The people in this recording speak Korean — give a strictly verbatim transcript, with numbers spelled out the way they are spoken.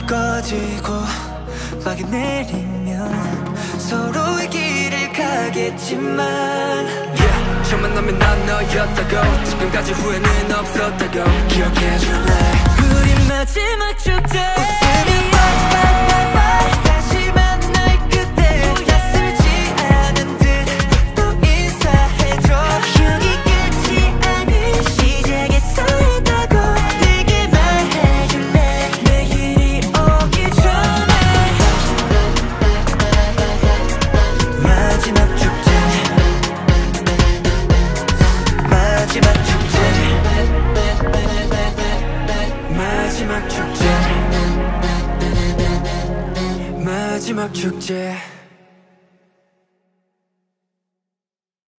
꺼지고 막이 내리면 서로의 길을 가겠지만 yeah, 처음 만나면 난 너였다고 지금까지 후회는 없었다고 기억해줄래. 우리 마지막 축제 웃으며 bye bye bye 다시 만날 그때 약속지 않은 듯 또 인사해줘. 여기 끝이 아닌 시작에서 했다고 내게 말해줄래. 내일이 오기 전에 마지막 축제 마지막 축제 마지막 축제 마지막 축제